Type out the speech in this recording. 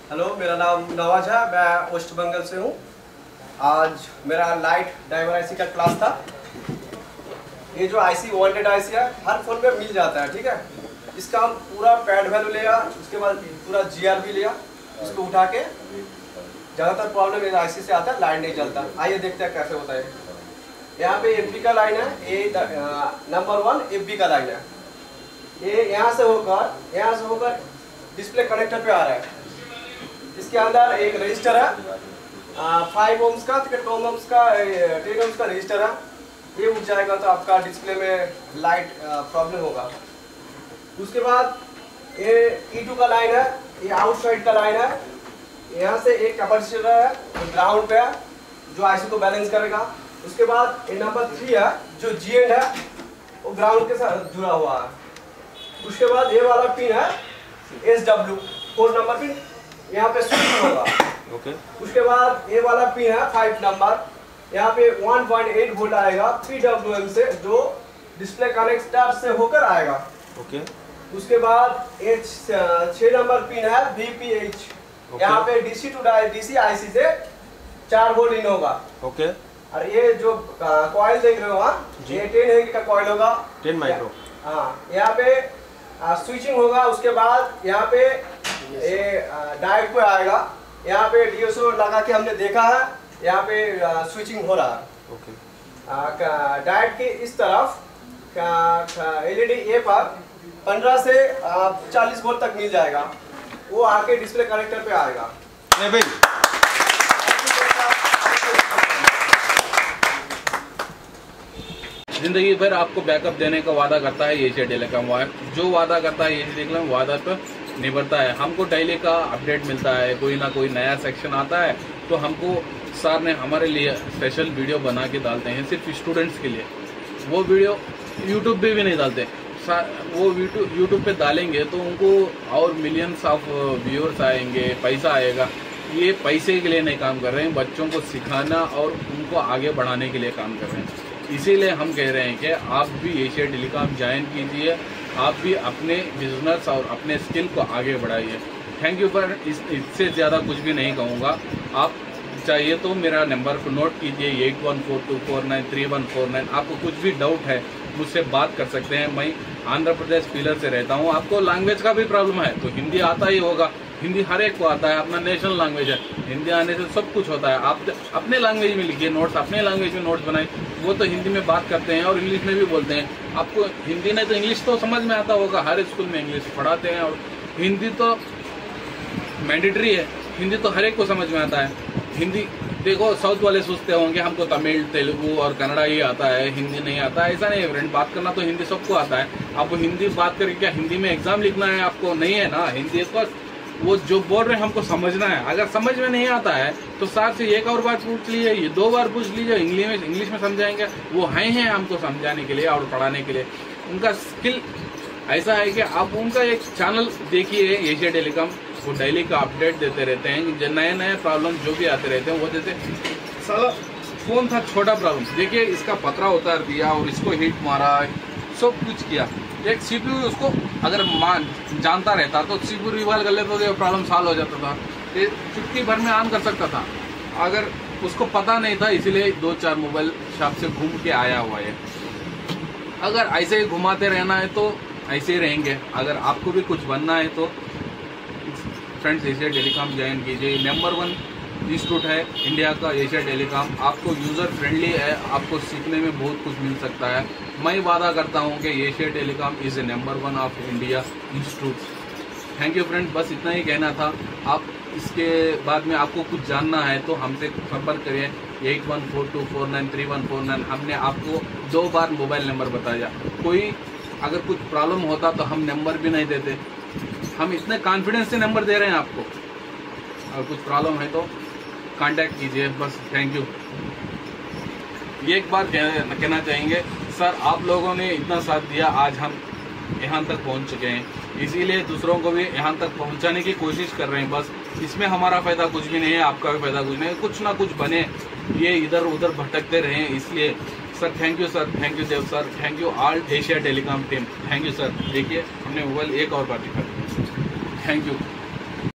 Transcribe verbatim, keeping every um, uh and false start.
Hello, मेरा नाम नवाज है, मैं वेस्ट बंगाल से हूँ। आज मेरा लाइट ड्राइवर आईसी का क्लास था। ये जो आईसी वांटेड आईसी है, हर फोन में मिल जाता है, ठीक है। इसका हम पूरा पैड वैल्यू लिया, उसके बाद पूरा जीआर भी लिया, इसको उठा के ज़्यादातर प्रॉब्लम इस आईसी से आता है, लाइट नहीं चलता। आइए देखते हैं कैसे होता है। यहाँ पे एफ बी का लाइन है, ये नंबर वन एफ बी का लाइन है। ये यहाँ से होकर यहाँ से होकर डिस्प्ले कनेक्टर पे आ रहा है। इसके अंदर एक रजिस्टर है, फाइव ओम्स का, टेन ओम्स का टेन ओम्स का रजिस्टर है। ये उठ जाएगा तो आपका डिस्प्ले में लाइट प्रॉब्लम होगा। उसके बाद ये ई टू का लाइन है, ये आउटसाइड का लाइन है। यहाँ से एक कैपेसिटर है जो ग्राउंड पे है, जो आईसी को बैलेंस करेगा। उसके बाद ये नंबर थ्री है जो जी एंड है, वो ग्राउंड के साथ जुड़ा हुआ है। उसके बाद ये वाला पिन है S W four number pin, यहाँ पे स्विच होगा। ओके। उसके बाद ये वाला पिन है फाइव नंबर, यहाँ पे वन पॉइंट एट वोल्ट आएगा पी डब्ल्यू एम से, जो डिस्प्ले कनेक्टर से होकर आएगा। ओके। उसके बाद ये छह नंबर पिन है वी पी एच, यहाँ पे डीसी टू डीसी आईसी से चार वोल्ट इन होगा। ओके। और ये जो कॉइल देख रहे हो, हाँ, ये टेन हेनरी का कॉइल होगा, टेन माइक्रो। हाँ, यहाँ पे स्विचिंग होगा। उसके बाद यहाँ पे ये डायोड पे आएगा, यहाँ पे डी एस ओ लगा के हमने देखा है, यहाँ पे स्विचिंग हो रहा है। ओके। डायोड के इस तरफ एलईडी ए पर पंद्रह से चालीस वोल्ट तक मिल जाएगा, वो आके डिस्प्ले कनेक्टर पे आएगा। नहीं भाई, जिंदगी भर आपको बैकअप देने का वादा करता है एशिया टेलीकॉम। जो वादा करता है एशिया टेलीकॉम वादा पर निभरता है। हमको डेली का अपडेट मिलता है, कोई ना कोई नया सेक्शन आता है तो हमको सर ने हमारे लिए स्पेशल वीडियो बना के डालते हैं सिर्फ स्टूडेंट्स के लिए। वो वीडियो यूट्यूब पे भी नहीं डालते, वो यूट्यूब पे डालेंगे तो उनको और मिलियंस ऑफ व्यूअर्स आएंगे, पैसा आएगा। ये पैसे के लिए नहीं काम कर रहे हैं, बच्चों को सिखाना और उनको आगे बढ़ाने के लिए काम कर रहे हैं। इसीलिए हम कह रहे हैं कि आप भी एशिया टेलीकॉम ज्वाइन कीजिए, आप भी अपने बिजनेस और अपने स्किल को आगे बढ़ाइए। Thank you. पर इस इससे ज़्यादा कुछ भी नहीं कहूँगा। आप चाहिए तो मेरा नंबर को नोट कीजिए, eight one four two four nine three one four nine. आपको कुछ भी डाउट है मुझसे बात कर सकते हैं। मैं आंध्र प्रदेश पिलर से रहता हूँ। आपको लैंग्वेज का भी प्रॉब्लम है तो हिंदी आता ही होगा, हिंदी हर एक को आता है, अपना नेशनल लैंग्वेज है। हिंदी आने से सब कुछ होता है। आप अपने लैंग्वेज में लिखिए नोट्स, अपने लैंग्वेज में नोट्स बनाए। वो तो हिंदी में बात करते हैं और इंग्लिश में भी बोलते हैं। आपको हिंदी नहीं तो इंग्लिश तो समझ में आता होगा, हर स्कूल में इंग्लिश पढ़ाते हैं और हिंदी तो मैंडेटरी है, हिंदी तो हर एक को समझ में आता है। हिंदी देखो, साउथ वाले सोचते होंगे हमको तमिल, तेलुगु और कन्नड़ा ही आता है, हिंदी नहीं आता है। ऐसा नहीं है फ्रेंड, बात करना तो हिंदी सबको आता है। आपको हिंदी बात करके क्या हिंदी में एग्जाम लिखना है? आपको नहीं है ना हिंदी, तो वो जो बोल रहे हैं हमको समझना है। अगर समझ में नहीं आता है तो सर से एक और बार पूछ लीजिए, ये दो बार पूछ लीजिए, इंग्लिश में इंग्लिश में समझाएंगे। वो हैं हैं हमको समझाने के लिए और पढ़ाने के लिए। उनका स्किल ऐसा है कि आप उनका एक चैनल देखिए एशिया टेलीकॉम, वो डेली का अपडेट देते रहते हैं। जो नए नए प्रॉब्लम जो भी आते रहते हैं वो देते। साला फोन था छोटा प्रॉब्लम, देखिए इसका पतरा उतार दिया और इसको हिट मारा, सब कुछ किया। एक सीपीयू उसको अगर मान जानता रहता तो सीपीयू रिवॉल्व कर लेता तो प्रॉब्लम सॉल्व हो जाता था, ये चुटकी भर में ऑन कर सकता था। अगर उसको पता नहीं था, इसीलिए दो चार मोबाइल शॉप से घूम के आया हुआ है। अगर ऐसे ही घुमाते रहना है तो ऐसे ही रहेंगे। अगर आपको भी कुछ बनना है तो फ्रेंड्स एशिया टेलीकॉम ज्वाइन कीजिए। नंबर वन इंस्टीट्यूट है इंडिया का एशिया टेलीकॉम। आपको यूज़र फ्रेंडली है, आपको सीखने में बहुत कुछ मिल सकता है। मैं वादा करता हूं कि Asia Telecom is a number one of India institute. Thank you friends, बस इतना ही कहना था। आप इसके बाद में आपको कुछ जानना है तो हमसे संपर्क करिए, eight one four two four nine three one four nine. हमने आपको दो बार मोबाइल नंबर बताया। कोई अगर कुछ प्रॉब्लम होता तो हम नंबर भी नहीं देते, हम इतने कॉन्फिडेंस से नंबर दे रहे हैं आपको। अगर कुछ प्रॉब्लम है तो कांटेक्ट कीजिए बस। Thank you. एक बार कहना चाहेंगे सर, आप लोगों ने इतना साथ दिया, आज हम यहाँ तक पहुँच चुके हैं, इसीलिए दूसरों को भी यहाँ तक पहुँचाने की कोशिश कर रहे हैं। बस इसमें हमारा फ़ायदा कुछ भी नहीं है, आपका भी फ़ायदा कुछ नहीं है। कुछ ना कुछ बने, ये इधर उधर भटकते रहें। इसलिए sir thank you sir, thank you Dev sir, thank you all Asia Telecom team, thank you sir. देखिए हमने मोबाइल एक और बार दिखा दिया। Thank you.